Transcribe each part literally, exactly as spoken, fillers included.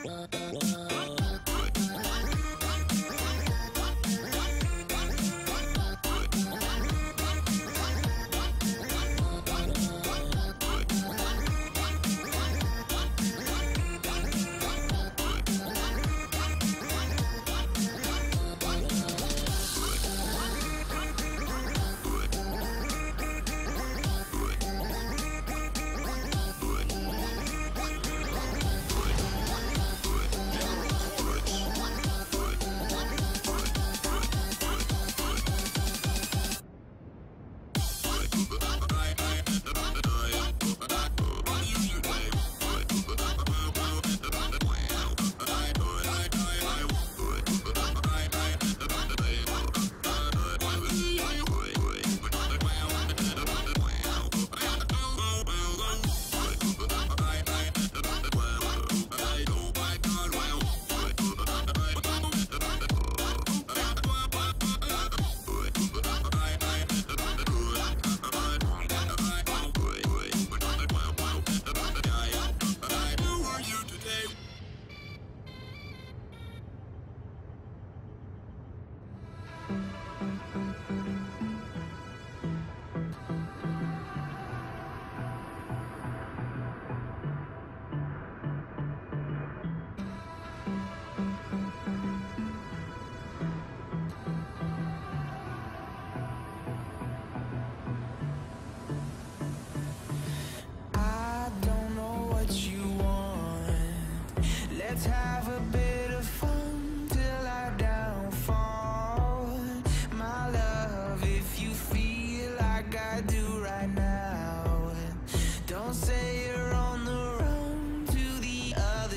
Let's have a bit of fun till I downfall. My love, if you feel like I do right now, don't say you're on the run to the other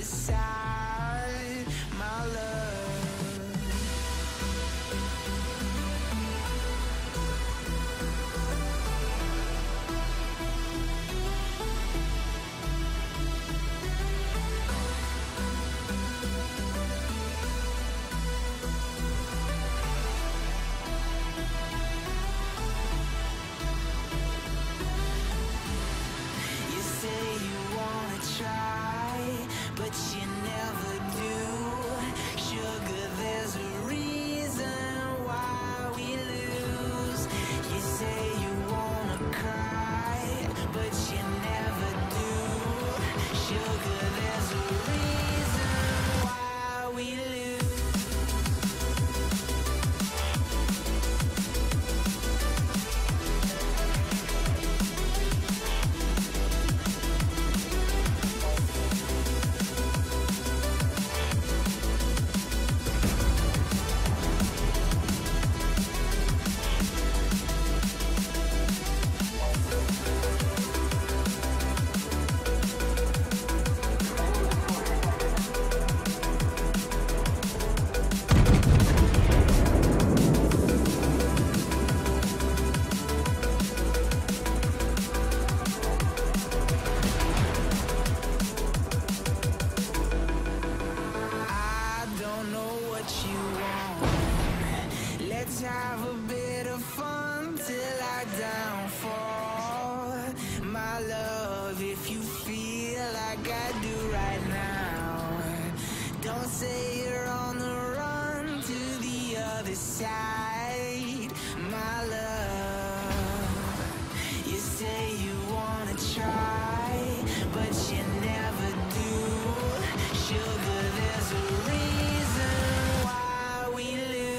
side, my love. Try, but you never do. Sugar, there's a reason why we lose. You say you wanna cry, but you never do. Sugar, there's a reason why we lose. Let's have a bit of fun till I downfall. My love, if you feel like I do right now, don't say you're on the run to the other side, my love. You say you wanna try, but you never do. Sugar, there's a reason why we lose.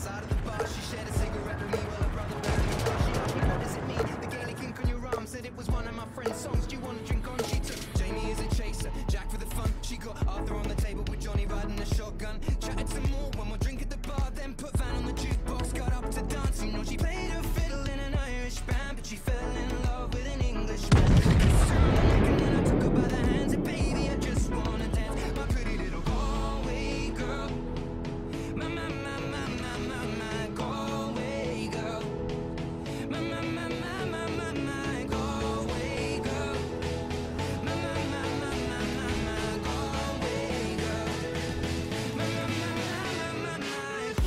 outside of the bar. She shared a cigarette with me while her brother ran me. She asked me, what does it mean? The Gaelic ink on your arm. Said it was one of my friend's songs. Do you want to drink on? She took Jamie as a chaser, Jack for the fun. She got Arthur on the table with Johnny riding a shotgun. Chatted some more, one more drink at the bar, then put Van on the jukebox. Got up to dance, you know she played a fiddle in an Irish band, but she fell in love with an Englishman. Kissed her on the neck and then I took her by the hands. And baby, I just wanna dance, my pretty little Galway girl. My, my, my, my, my, my, my Galway girl. My, my, my, my, my, my, my Galway girl. My, my, my, my, my, my, my Galway girl. My, my, my, my, my, my, my.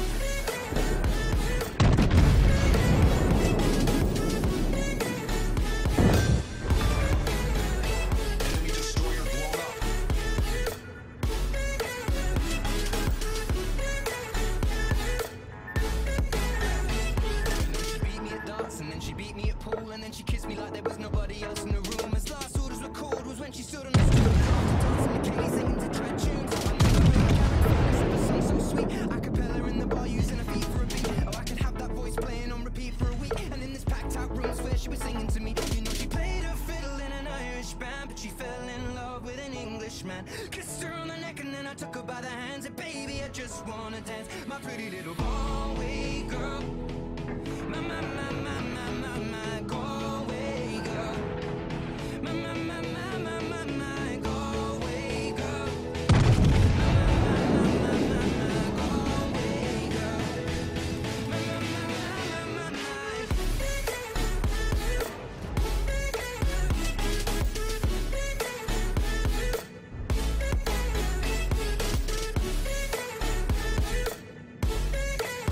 And then she beat me at pool, and then she kissed me like there was nobody else in the room. As last orders were called was when she stood on the stool, dancing to Kelly, singing to trad tunes. I never really cared, never sung so sweet. A cappella in the bar, using her feet for a beat. Oh, I could have that voice playing on repeat for a week. And in this packed out room where she was singing to me, you know she played a fiddle in an Irish band, but she fell in love with an Englishman. Kissed her on the neck and then I took her by the hands. And baby, I just wanna dance, my pretty little Galway girl. My, my, my, my, my, my, my Galway girl. My, my, my, my, my, my, my Galway girl. My, my, my, my, my, my Galway girl. My, my, my, my, my, my, my.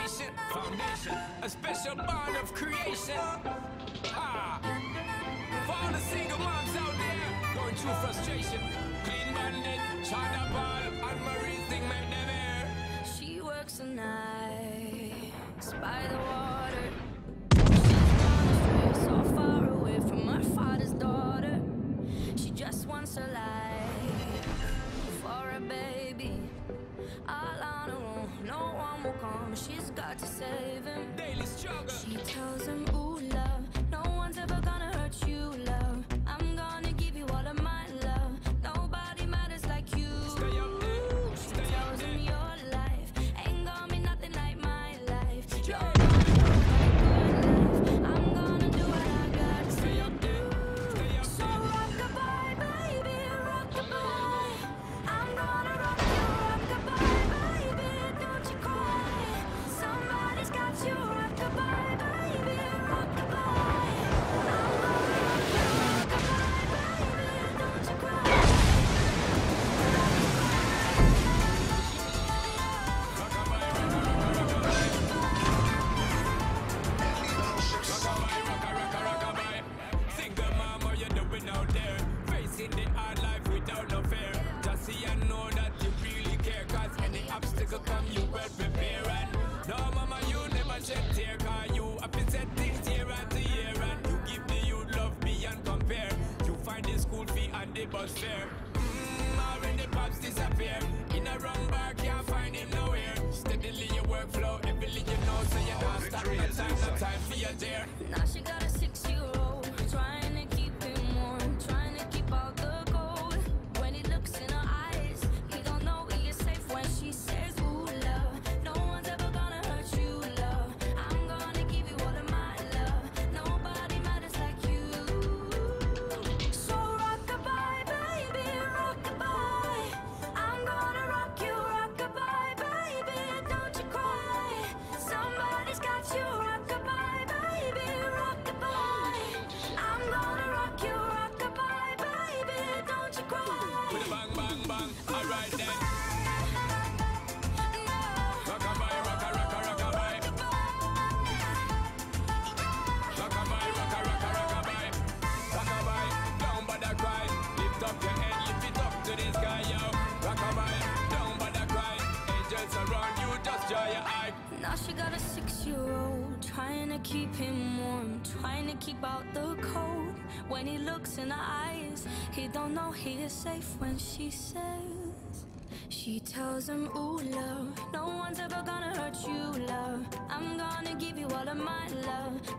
inspiration, foundation, a special bond of creation. Ah, for all the single moms out there going through frustration, Clean Bandit, China Ball, and Marie's thing make them air. She works the nights by the water. She's gone astray, so far away from her father's daughter. She just wants her life for a baby. All on her own, no one will come. She's got to save him. Daily struggle. She tells him, ooh, love, no one's ever gonna hurt you, love. I'm gonna give you all of my love. Nobody matters like you. Stay up there. She Stay up tells there. him your life ain't gonna be nothing like my life. You're Yeah. gonna have a good life. I'm gonna do what I got to Stay up there. Stay up so there. rock-a-bye, baby, rock-a-bye. I'm gonna rock you, rock-a-bye, baby, don't you cry. Somebody's got you, rock-a-bye, baby, rock-a-bye. I'm gonna rock you, rock-a-bye, baby, don't you cry. Rockabye, rocka, rocka, rockabye. Single mom, what you doing out there? Facing the hard life without no fear. Just see and know that you really care. Cause any obstacle come, you well prepare. And no, mama, you never shed tear. Cause you have been set things year after year. And you give the youth love beyond compare. You find the school fee and the bus fare. Mmm, or when the pops disappear. In a wrong bar, can't find him nowhere. Steadily your workflow, everything you know. So you don't stop, no time, no time for your dear. Now she got a six-year-old, trying to keep him warm, trying to keep out the cold. When he looks in her eyes, he don't know he is safe when she says, ooh, love, no one's ever gonna hurt you, love. I'm gonna give you all of my love. Nobody matters like you. So rock-a-bye, baby, rock-a-bye. I'm gonna rock you, rock-a-bye, baby, don't you cry. Somebody's got you, rock-a-bye, baby, rock-a-bye. I'm gonna rock you, rock-a-bye, baby, don't you cry. With a bang, bang, bang. Alright then. No. Rockabye, rocka, rocka, rockabye. Rockabye, rocka, rocka, rockabye. Rockabye, don't bother cry. Lift up your head, lift it up to the sky, yo. Rockabye, don't bother cry. Angels around you, just dry your eye. Now she got a six-year-old, trying to keep him warm, trying to keep out the cold. When he looks in her eyes, he don't know he is safe when she says. She tells him, ooh, love, no one's ever gonna hurt you, love. I'm gonna give you all of my love.